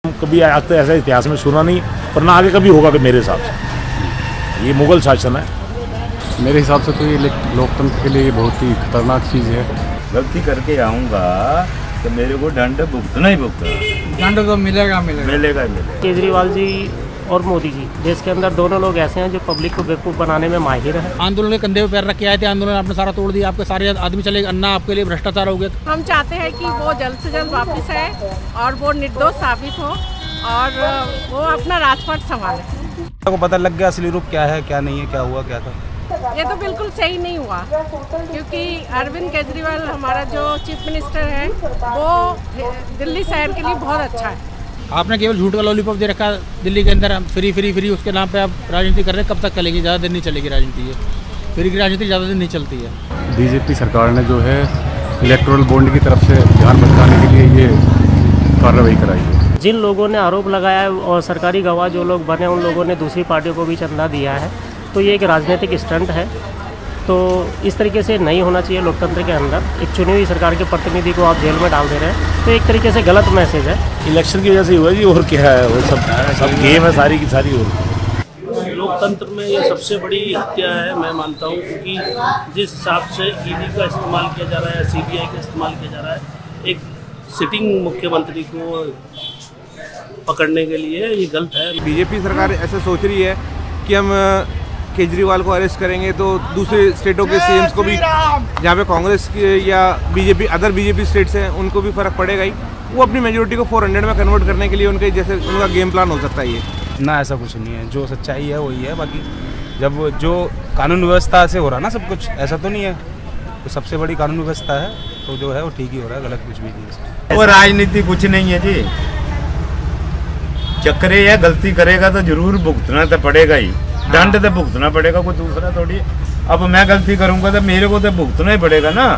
कभी आज तक ऐसा इतिहास में सुना नहीं, पर ना आगे कभी होगा कि मेरे हिसाब से ये मुगल शासन है। मेरे हिसाब से तो ये लोकतंत्र के लिए बहुत ही खतरनाक चीज़ है। गलती करके आऊँगा तो मेरे को दंड भुगतना ही भुगतना। दंड तो मिलेगा मिलेगा। केजरीवाल जी और मोदी जी देश के अंदर दोनों लोग ऐसे हैं जो पब्लिक को बेवकूफ़ बनाने में माहिर है। आंदोलन के कंधे पे पैर रख के आए थे, आंदोलन आपने सारा तोड़ दिया, आपके सारे आदमी चले, अन्ना आपके लिए भ्रष्टाचार हो गया। हम चाहते हैं कि वो जल्द से जल्द वापस आए और वो निर्दोष साबित हो और वो अपना राजपाट संभाले। को पता लग गया असली रूप क्या है, क्या नहीं है, क्या हुआ क्या था। ये तो बिल्कुल सही नहीं हुआ, क्योंकि अरविंद केजरीवाल हमारा जो चीफ मिनिस्टर है वो दिल्ली शहर के लिए बहुत अच्छा है। आपने केवल झूठ का लॉलीपॉप दे रखा दिल्ली के अंदर, फ्री उसके नाम पे आप राजनीति कर रहे हैं। कब तक चलेगी? ज़्यादा दिन नहीं चलेगी राजनीति। ये फ्री की राजनीति ज़्यादा दिन नहीं चलती है। बीजेपी सरकार ने जो है इलेक्टोरल बॉन्ड की तरफ से ध्यान भटकाने के लिए ये कार्रवाई कराई है। जिन लोगों ने आरोप लगाया है और सरकारी गवाह जो लोग बने उन लोगों ने दूसरी पार्टियों को भी चंदा दिया है, तो ये एक राजनीतिक स्टंट है। तो इस तरीके से नहीं होना चाहिए लोकतंत्र के अंदर। एक चुनी हुई सरकार के प्रतिनिधि को आप जेल में डाल दे रहे हैं, तो एक तरीके से गलत मैसेज है। इलेक्शन की वजह से हुआ जी, और क्या है, वो सब गेम है सारी की सारी। और लोकतंत्र में ये सबसे बड़ी हत्या है मैं मानता हूँ, क्योंकि जिस हिसाब से ईडी का इस्तेमाल किया जा रहा है, सीबीआई का इस्तेमाल किया जा रहा है एक सिटिंग मुख्यमंत्री को पकड़ने के लिए, ये गलत है। बीजेपी सरकार ऐसा सोच रही है कि हम केजरीवाल को अरेस्ट करेंगे तो दूसरे स्टेटों के सीएम्स को भी, जहाँ पे कांग्रेस या बीजेपी अदर बीजेपी स्टेट्स हैं, उनको भी फर्क पड़ेगा ही। वो अपनी मेजोरिटी को 400 में कन्वर्ट करने के लिए उनके जैसे उनका गेम प्लान हो सकता है। ये ना ऐसा कुछ नहीं है, जो सच्चाई है वही है। बाकी जब जो कानून व्यवस्था से हो रहा है ना सब कुछ, ऐसा तो नहीं है। तो सबसे बड़ी कानून व्यवस्था है, तो जो है वो ठीक ही हो रहा है, गलत कुछ भी नहीं है। वो राजनीति कुछ नहीं है जी, चक्रे या गलती करेगा तो जरूर भुगतना तो पड़ेगा ही। दंड तो भुगतना पड़ेगा, कोई दूसरा थोड़ी। अब मैं गलती करूंगा तो मेरे को तो भुगतना ही पड़ेगा ना।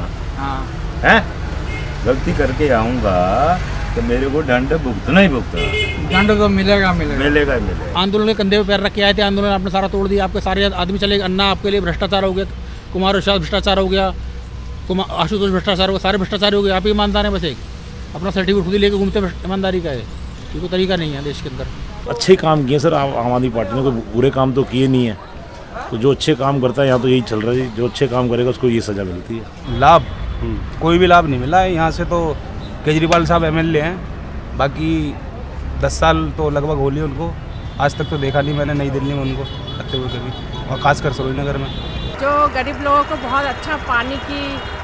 है गलती करके आऊंगा तो मेरे को दंड भुगतना ही भुगतना। दंड तो मिलेगा। आंदोलन के कंधे पे पैर रख के आए थे, आंदोलन आपने सारा तोड़ दिया, आपके सारे आदमी चले, अन्ना आपके लिए भ्रष्टाचार हो गया, कुमार विश्वास भ्रष्टाचार हो गया, आशुतोष भ्रष्टाचार हो गया, सारे भ्रष्टाचार हो गए। आप ही ईमानदार हैं, बस एक अपना सर्टिफिकेट खुद ही लेके घूमते। ईमानदारी का है ये कोई तरीका नहीं है देश के अंदर। अच्छे काम किए सर आम आदमी पार्टी ने, कोई बुरे काम तो किए नहीं है। तो जो अच्छे काम करता है यहाँ तो यही चल रहा है, जो अच्छे काम करेगा उसको ये सज़ा मिलती है। लाभ कोई भी लाभ नहीं मिला है यहाँ से। तो केजरीवाल साहब एमएलए हैं, बाकी 10 साल तो लगभग हो लिए उनको। आज तक तो देखा नहीं मैंने नई दिल्ली में उनको करते हुए कभी, और खासकर सरोज नगर में। जो गरीब लोगों को बहुत अच्छा पानी की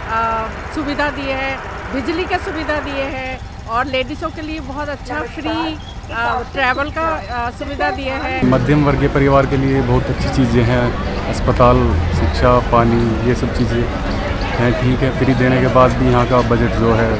सुविधा दी है, बिजली की सुविधा दिए है, और लेडीज़ों के लिए बहुत अच्छा फ्री ट्रैवल का सुविधा दिया है। मध्यम वर्गीय परिवार के लिए बहुत अच्छी चीज़ें हैं, अस्पताल, शिक्षा, पानी, ये सब चीज़ें हैं। ठीक है, फ्री देने के बाद भी यहाँ का बजट जो है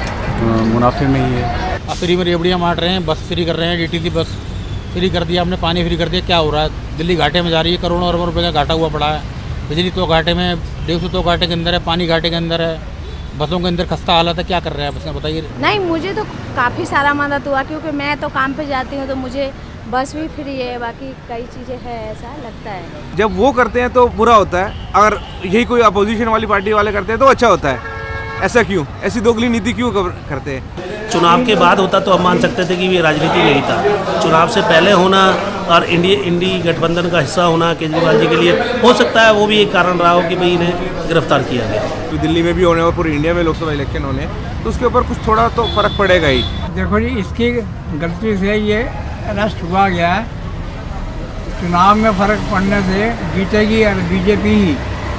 मुनाफे में ही है। फ्री में रेवड़ियाँ बांट रहे हैं, बस फ्री कर रहे हैं, डीटीसी बस फ्री कर दिया, हमने पानी फ्री कर दिया। क्या हो रहा है? दिल्ली घाटे में जा रही है, करोड़ों अरबों रुपये का घाटा हुआ पड़ा है। बिजली तो घाटे में, 150 तो घाटे के अंदर है, पानी घाटे के अंदर है, बसों के अंदर खस्ता हालत है। क्या कर रहे हैं बस बताइए। नहीं, मुझे तो काफ़ी सारा मदद हुआ, क्योंकि मैं तो काम पे जाती हूँ, तो मुझे बस भी फ्री है, बाकी कई चीज़ें हैं, ऐसा लगता है। जब वो करते हैं तो बुरा होता है, अगर यही कोई अपोजिशन वाली पार्टी वाले करते हैं तो अच्छा होता है। ऐसा क्यों? ऐसी दोगली नीति क्यों करते हैं? चुनाव के बाद होता तो हम मान सकते थे कि ये राजनीति नहीं था। चुनाव से पहले होना और इंडी गठबंधन का हिस्सा होना केजरीवाल जी के लिए हो सकता है वो भी एक कारण रहा हो कि भाई इन्हें गिरफ्तार किया गया। तो दिल्ली में भी होने और पूरी इंडिया में लोकसभा इलेक्शन होने, तो उसके ऊपर कुछ थोड़ा तो फर्क पड़ेगा ही। देखो जी, इसकी गलती से ये अरेस्ट हुआ गया है। चुनाव में फर्क पड़ने से जीतेगी बीजेपी ही।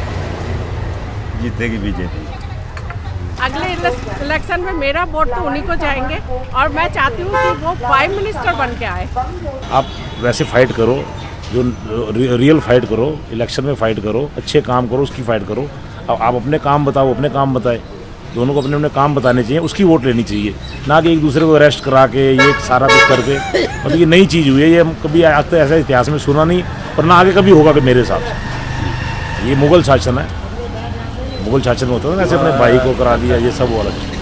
जीतेगी बीजेपी। अगले इलेक्शन में मेरा वोट तो उन्हीं को जाएंगे, और मैं चाहती हूँ कि वो प्राइम मिनिस्टर बन के आए। आप वैसे फाइट करो, जो रियल फाइट करो, इलेक्शन में फाइट करो, अच्छे काम करो, उसकी फाइट करो। अब आप अपने काम बताओ, अपने काम बताए, दोनों को अपने अपने काम बताने चाहिए, उसकी वोट लेनी चाहिए, ना कि एक दूसरे को अरेस्ट करा के ये सारा कुछ करके। मतलब ये नई चीज़ हुई है, ये हम कभी आज तक ऐसा इतिहास में सुना नहीं, पर ना आगे कभी होगा कि मेरे हिसाब से ये मुगल शासन है। मुगल शासन में होता है ना, ऐसे अपने भाई को करा दिया, ये सब वाला।